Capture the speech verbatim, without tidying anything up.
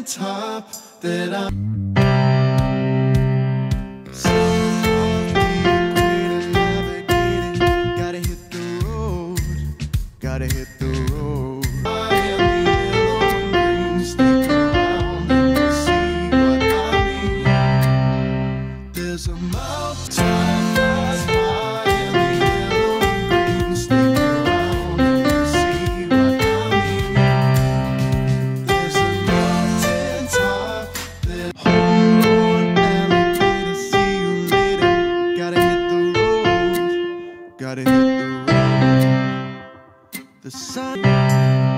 mountain top that I'm gotta hit the road, gotta hit the road. I am the yellow and green, stick around and you'll see what I mean. There's a mountain top that's high in the yellow and green, stick around and you'll see what I mean. There's a mountain top that hold on, alligator, see you later. Gotta hit the road, gotta hit the road. The sun